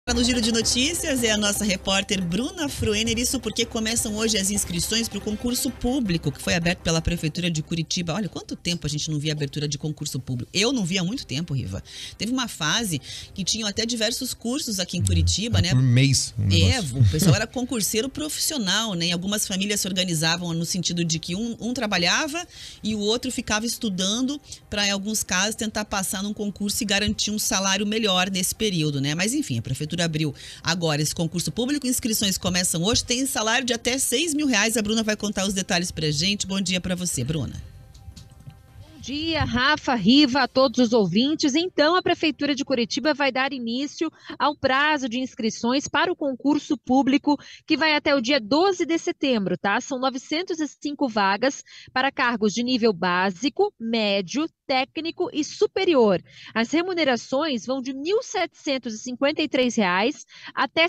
No Giro de Notícias é a nossa repórter Bruna Fruener, isso porque começam hoje as inscrições para o concurso público que foi aberto pela Prefeitura de Curitiba. Olha, quanto tempo a gente não via abertura de concurso público. Eu não via há muito tempo, Riva. Teve uma fase que tinham até diversos cursos aqui em Curitiba, né? Por mês. O pessoal era concurseiro profissional, né? E algumas famílias se organizavam no sentido de que um trabalhava e o outro ficava estudando para, em alguns casos, tentar passar num concurso e garantir um salário melhor nesse período, né? Mas enfim, a Prefeitura abriu agora esse concurso público, inscrições começam hoje, tem salário de até R$6.000. A Bruna vai contar os detalhes pra gente. Bom dia pra você, Bruna. Bom dia, Rafa, Riva, a todos os ouvintes. Então, a Prefeitura de Curitiba vai dar início ao prazo de inscrições para o concurso público que vai até o dia 12 de setembro, tá? São 905 vagas para cargos de nível básico, médio, técnico e superior. As remunerações vão de R$ 1.753 até R$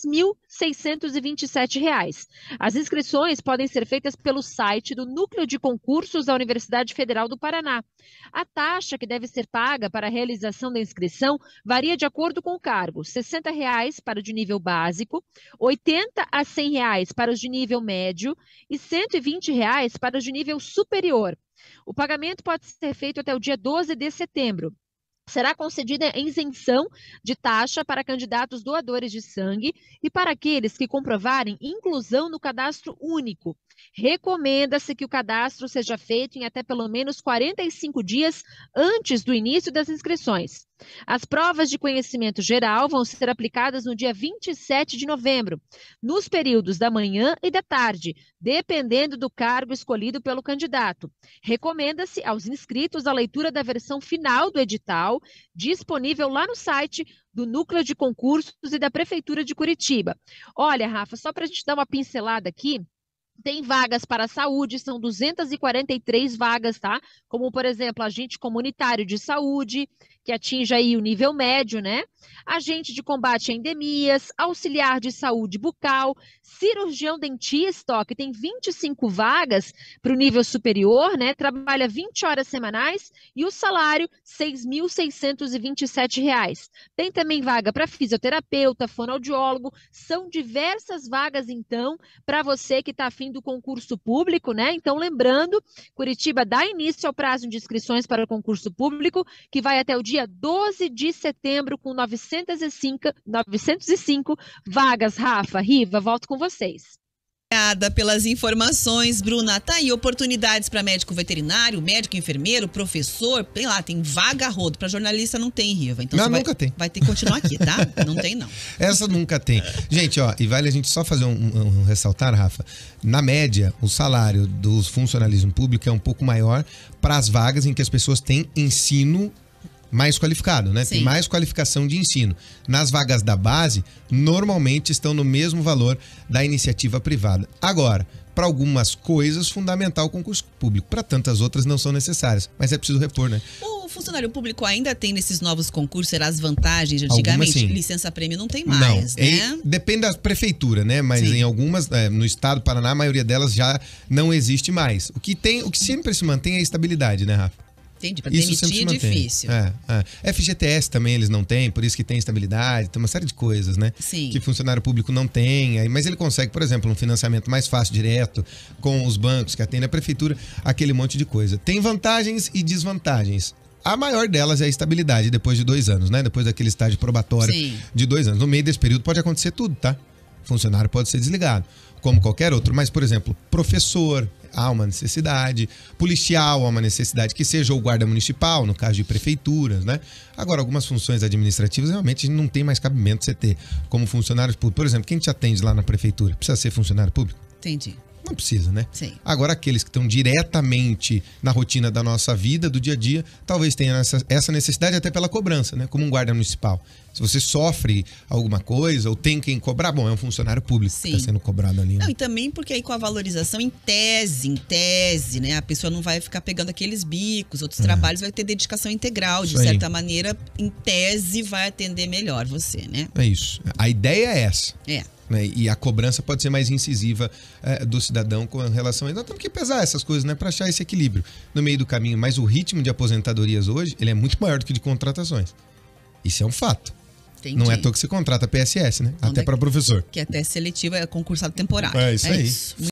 6.627. As inscrições podem ser feitas pelo site do Núcleo de Concursos da Universidade Federal do Paraná. A taxa que deve ser paga para a realização da inscrição varia de acordo com o cargo: R$ 60 para o de nível básico, R$ 80 a R$ 100 para os de nível médio e R$ 120 para os de nível superior. O pagamento pode ser feito até o dia 12 de setembro. Será concedida isenção de taxa para candidatos doadores de sangue e para aqueles que comprovarem inclusão no cadastro único. Recomenda-se que o cadastro seja feito em até pelo menos 45 dias antes do início das inscrições. As provas de conhecimento geral vão ser aplicadas no dia 27 de novembro, nos períodos da manhã e da tarde, dependendo do cargo escolhido pelo candidato. Recomenda-se aos inscritos a leitura da versão final do edital, disponível lá no site do Núcleo de Concursos e da Prefeitura de Curitiba. Olha, Rafa, só para a gente dar uma pincelada aqui, tem vagas para a saúde, são 243 vagas, tá? Como, por exemplo, agente comunitário de saúde, que atinge aí o nível médio, né? Agente de combate a endemias, auxiliar de saúde bucal, cirurgião dentista, ó, que tem 25 vagas para o nível superior, né? Trabalha 20 horas semanais e o salário R$ 6.627. Tem também vaga para fisioterapeuta, fonoaudiólogo, são diversas vagas, então, para você que está afim do concurso público, né? Então, lembrando, Curitiba dá início ao prazo de inscrições para o concurso público, que vai até o dia 12 de setembro, com 905 vagas. Rafa, Riva, volto com vocês. Obrigada pelas informações, Bruna. Tá aí, oportunidades para médico veterinário, médico, enfermeiro, professor, tem lá, tem vaga a rodo. Para jornalista não tem, Riva. Então não, você nunca tem. Vai ter que continuar aqui, tá? Não tem, não. Essa nunca tem. Gente, ó, e vale a gente só fazer um ressaltar, Rafa. Na média, o salário do funcionalismo público é um pouco maior para as vagas em que as pessoas têm ensino mais qualificado, né? Sim. Tem mais qualificação de ensino. Nas vagas da base, normalmente estão no mesmo valor da iniciativa privada. Agora, para algumas coisas, fundamental o concurso público. Para tantas outras não são necessárias. Mas é preciso repor, né? O funcionário público ainda tem nesses novos concursos as vantagens de antigamente? Licença-prêmio não tem mais, não, né? Depende da prefeitura, né? Mas sim, em algumas, no estado do Paraná, a maioria delas já não existe mais. O que sempre se mantém é a estabilidade, né, Rafa? Entendi, para demitir é difícil. FGTS também eles não têm, por isso que tem estabilidade, tem uma série de coisas, né? Sim. Que funcionário público não tem, mas ele consegue, por exemplo, um financiamento mais fácil, direto, com os bancos que atendem a prefeitura, aquele monte de coisa. Tem vantagens e desvantagens. A maior delas é a estabilidade depois de 2 anos, né? Depois daquele estágio probatório de 2 anos. No meio desse período pode acontecer tudo, tá? O funcionário pode ser desligado, como qualquer outro. Mas, por exemplo, professor, há uma necessidade, policial há uma necessidade, que seja o guarda municipal, no caso de prefeituras, né? Agora, algumas funções administrativas, realmente, não tem mais cabimento você ter como funcionário público. Por exemplo, quem te atende lá na prefeitura? Precisa ser funcionário público? Entendi. Não precisa, né? Sim. Agora, aqueles que estão diretamente na rotina da nossa vida, do dia a dia, talvez tenham essa necessidade até pela cobrança, né? Como um guarda municipal. Se você sofre alguma coisa ou tem quem cobrar, bom, é um funcionário público que está sendo cobrado ali, né? Não, e também porque aí com a valorização em tese, né? A pessoa não vai ficar pegando aqueles bicos, outros trabalhos, vai ter dedicação integral. De certa maneira, em tese, vai atender melhor você, né? É isso. A ideia é essa. É. Né? E a cobrança pode ser mais incisiva do cidadão com relação a isso. Nós temos que pesar essas coisas, né, para achar esse equilíbrio no meio do caminho. Mas o ritmo de aposentadorias hoje, ele é muito maior do que de contratações. Isso é um fato. Entendi. Não é à toa que você contrata PSS, né? Não, Até para professor. Que é teste seletivo, é concursado temporário. É isso aí.